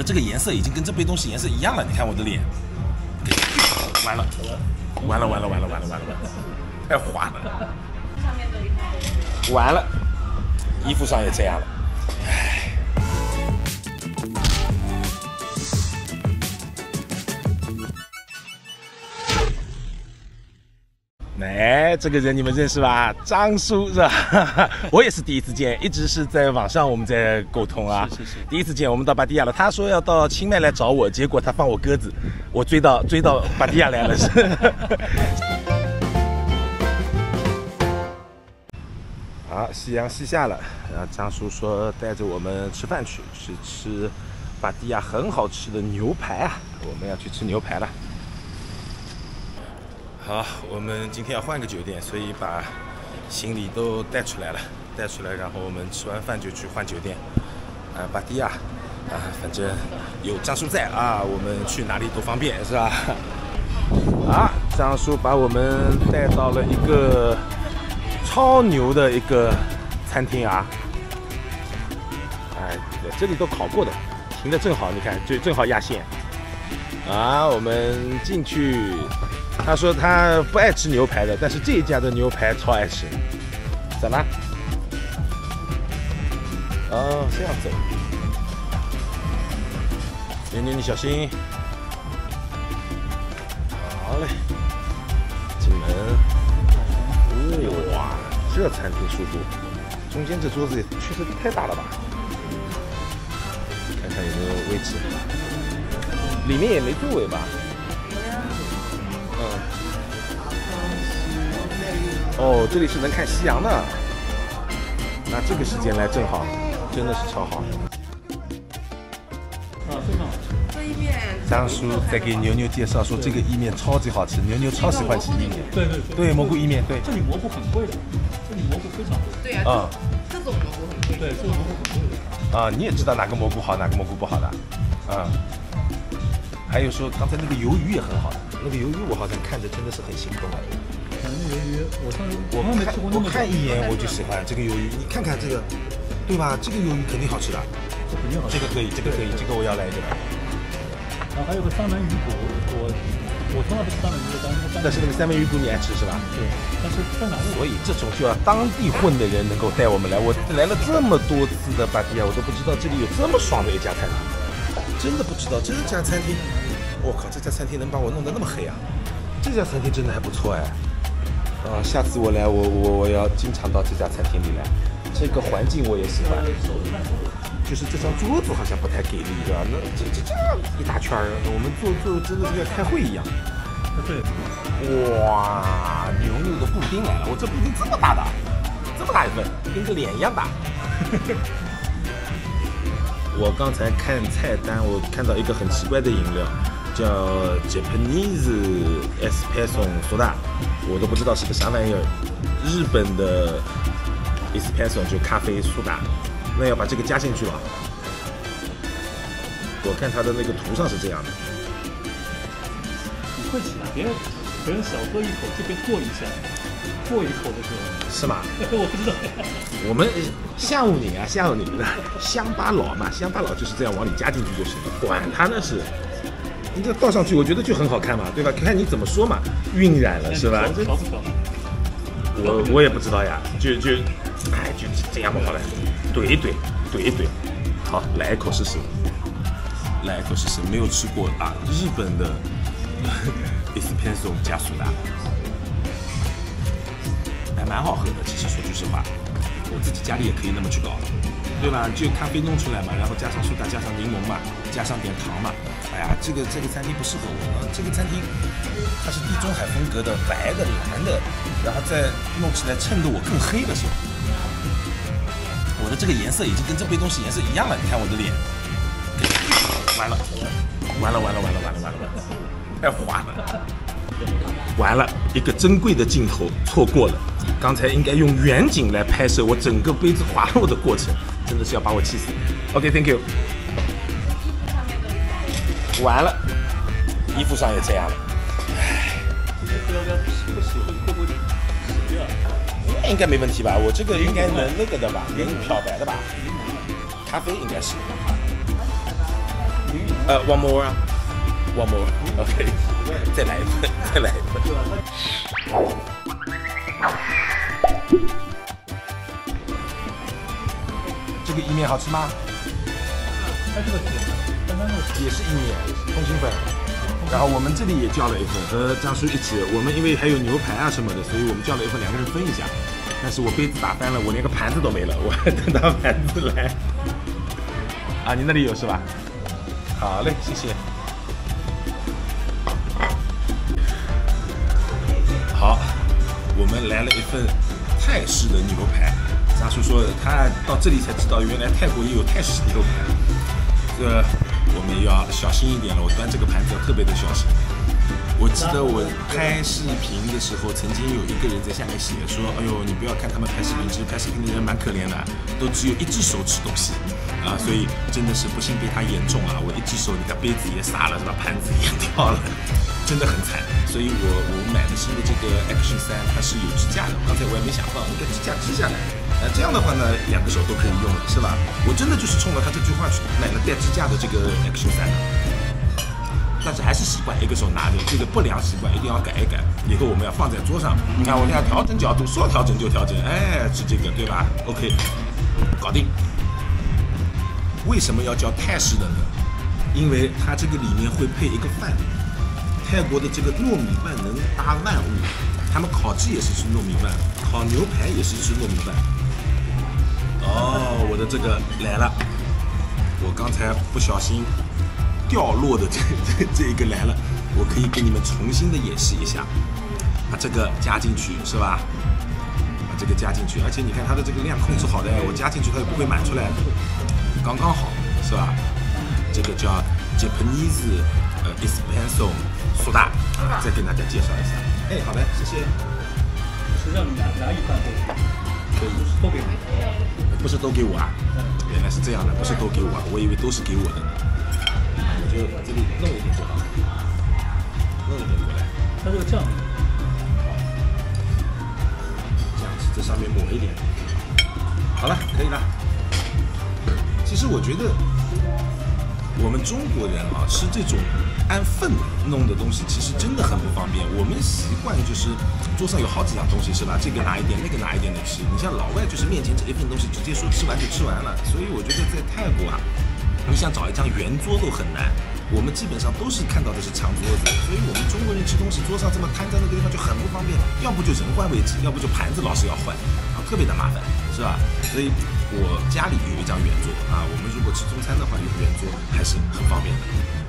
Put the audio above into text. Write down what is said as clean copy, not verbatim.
这个颜色已经跟这杯东西颜色一样了，你看我的脸，完了，太滑了，完了，衣服上也这样了，唉。哎，这个人你们认识吧？张叔是吧？我也是第一次见，一直是在网上我们在沟通啊。是。第一次见，我们到芭堤雅了。他说要到清迈来找我，结果他放我鸽子，我追到芭堤雅来了。是。好，夕阳西下了，然后张叔说带着我们吃饭去吃芭堤雅很好吃的牛排啊，我们要去吃牛排了。好，我们今天要换个酒店，所以把行李都带出来了，然后我们吃完饭就去换酒店。芭堤雅，反正有张叔在啊，我们去哪里都方便，是吧？啊，张叔把我们带到了一个超牛的一个餐厅啊，这里都烤过的，停的正好，你看，就正好压线。啊，我们进去。他说他不爱吃牛排的，但是这一家的牛排超爱吃。怎么？哦，这样走。妞你小心。好嘞，进门。哇，这餐厅舒服。中间这桌子也确实太大了吧？看看有没有位置。里面也没座位吧？哦，这里是能看夕阳的，那这个时间来正好，真的是超好。 非常好吃。这意面。 张叔在给牛牛介绍说这个意面超级好吃，牛牛超喜欢吃意面。 对， 蘑菇意面，对。 这里蘑菇很贵的，这里蘑菇非常贵。 对呀。这种蘑菇很贵。 对，这种蘑菇很贵的。 你也知道哪个蘑菇好，哪个蘑菇不好的。还有说刚才那个鱿鱼也很好，那个鱿鱼我好像看着真的是很心动啊。 那鱿鱼，我看一眼我就喜欢这个鱿鱼，你看看这个，对吧？这个鱿鱼肯定好吃的， 这肯定好吃。 这个可以，这个我要来一个。 然后还有个三文鱼骨，我从来不吃三文鱼，但是那个三文鱼骨你爱吃是吧？ 对，但是在哪里？ 所以这种就要当地混的人能够带我们来。我来了这么多次的芭堤雅，我都不知道这里有这么爽的一家餐厅，真的不知道这家餐厅。我靠，这家餐厅能把我弄得那么黑啊！这家餐厅真的还不错哎。下次我来，我要经常到这家餐厅里来。这个环境我也喜欢，就是这张桌子好像不太给力，对吧？那这样一大圈儿，我们坐真的是在开会一样。 对。 哇，牛的布丁来了！我这布丁这么大的，这么大一份，跟个脸一样大。我刚才看菜单，我看到一个很奇怪的饮料。叫 Japanese Espresso Soda， 我都不知道是个啥玩意儿。日本的 Espresso 就咖啡苏打，那要把这个加进去了。我看它的那个图上是这样的。 不客气啊，别人小喝一口，这边过一下，过一口的时候。是吗？我不知道。 我们下午宁的乡巴佬嘛，乡巴佬就是这样往里加进去就行了，管他呢是。你这倒上去，我觉得就很好看嘛，对吧？看你怎么说嘛，晕染了是吧？ 调不调？ 我也不知道呀，就这样不好了，怼一怼，好，来一口试试，没有吃过啊，日本的 espresso 加苏打，还蛮好喝的。其实说句实话，我自己家里也可以那么去搞，对吧？就咖啡弄出来嘛，然后加上苏打，加上柠檬嘛，加上点糖嘛。哎呀，这个餐厅不适合我。这个餐厅它是地中海风格的，白的、蓝的，然后再弄起来衬得我更黑了些。我的这个颜色已经跟这杯东西颜色一样了，你看我的脸，完了，太滑了，完了，一个珍贵的镜头错过了。刚才应该用远景来拍摄我整个杯子滑落的过程，真的是要把我气死。OK，Thank you。完了，衣服上也这样了，唉。 不洗会不会洗掉？ 应该没问题吧？我这个应该能那个的吧，能漂白的吧？咖啡应该是。 ，one more 啊，one more，OK， 再来一份，再来一份。这个意面好吃吗？ 它这个也是意面，通心粉。然后我们这里也叫了一份，和张叔一起。我们因为还有牛排啊什么的，所以我们叫了一份，两个人分一下。但是我杯子打翻了，我连个盘子都没了，我还等他盘子来。啊，你那里有是吧？好嘞，谢谢。好，我们来了一份泰式的牛排。张叔说他到这里才知道，原来泰国也有泰式牛排。这个我们要小心一点了，我端这个盘子要特别的小心。我记得我拍视频的时候，曾经有一个人在下面写说：“哎呦，你不要看他们拍视频，其实拍视频的人蛮可怜的，都只有一只手吃东西啊，所以真的是不幸被他言中啊！我一只手，你看杯子也洒了，是吧？盘子也掉了，真的很惨。所以我买的新的这个 Action 3，它是有支架的。刚才我也没想到，应该支架支下来。这样的话呢，两个手都可以用了，是吧？我真的就是冲着他这句话去买了带支架的这个 Action 3的。”但是还是习惯一个手拿着，这个不良习惯一定要改一改。以后我们要放在桌上，你看我这样调整角度，说调整就调整，哎，是这个对吧 ？OK， 搞定。为什么要叫泰式的呢？因为它这个里面会配一个饭，泰国的这个糯米饭能搭万物，他们烤鸡也是吃糯米饭，烤牛排也是吃糯米饭。哦，我的这个来了，我刚才不小心掉落的这一个来了，我可以给你们重新的演示一下，把这个加进去是吧？把这个加进去，而且你看它的这个量控制好的，我加进去它也不会满出来，刚刚好是吧？这个叫 Japanese espresso 苏打，再跟大家介绍一下。哎，好的，谢谢。 是让你拿一半可以， 都给我， 不是都给我啊？原来是这样的，不是都给我啊，我以为都是给我的呢。就把这里弄一点就好，弄一点过来。 它这个酱， 酱汁这上面抹一点。好了，可以了。其实我觉得我们中国人啊，吃这种按份弄的东西，其实真的很不方便。我们习惯就是桌上有好几样东西是吧？这个拿一点，那个拿一点的吃。你像老外就是面前这一份东西，直接说吃完就吃完了。所以我觉得在泰国啊，你想找一张圆桌都很难，我们基本上都是看到的是长桌子，所以我们中国人吃东西桌上这么摊在那个地方就很不方便，要不就人换位置，要不就盘子老是要换，啊，特别的麻烦，是吧？所以我家里有一张圆桌啊，我们如果吃中餐的话，有圆桌还是很方便的。